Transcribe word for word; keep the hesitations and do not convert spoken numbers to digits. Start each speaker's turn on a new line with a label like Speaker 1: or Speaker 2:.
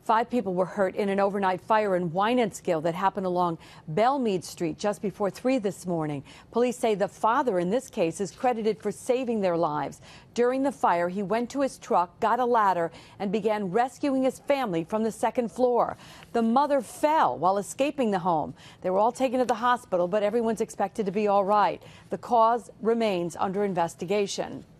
Speaker 1: Five people were hurt in an overnight fire in WYNANTSKILL that happened along Bellemeade Street just before three this morning. Police say the father in this case is credited for saving their lives. During the fire, he went to his truck, got a ladder, and began rescuing his family from the second floor. The mother fell while escaping the home. They were all taken to the hospital, but everyone's expected to be all right. The cause remains under investigation.